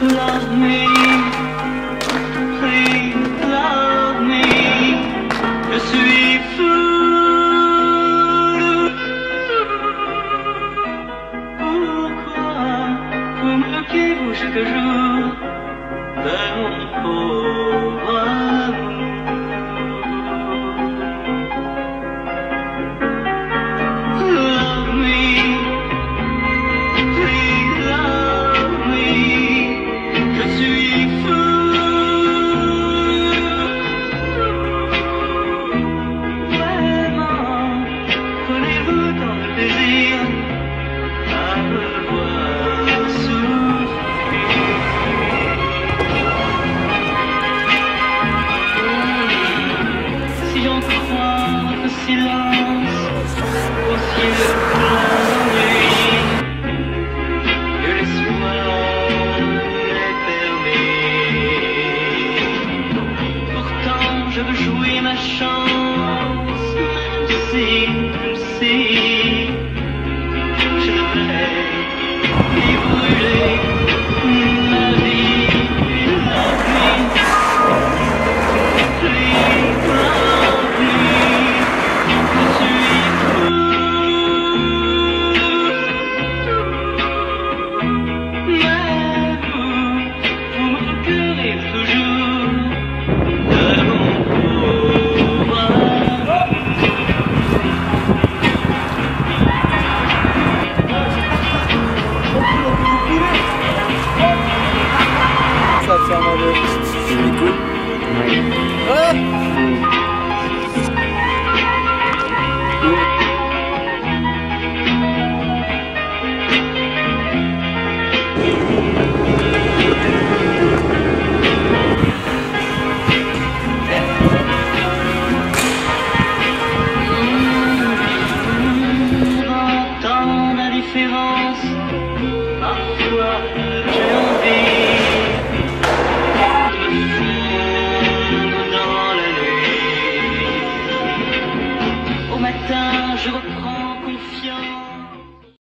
Love me, please love me. Je suis fou. Pourquoi vous me moquez-vous chaque jour de mon pauvre amour? Love me, please love me. Je suis fou. Vraiment, prenez-vous tant de plaisir à me voir souffrir. Si j'en crois votre silence au ciel de la nuit, que l'espoir est permis. Pourtant je veux jouer ma chance, même si je devrais y brûler ma vie. Love me, please love me. Je suis fou. Mais vous me moquerez toujours de mon pauvre amour. Ça fait un peu. C'est cool. Ouais.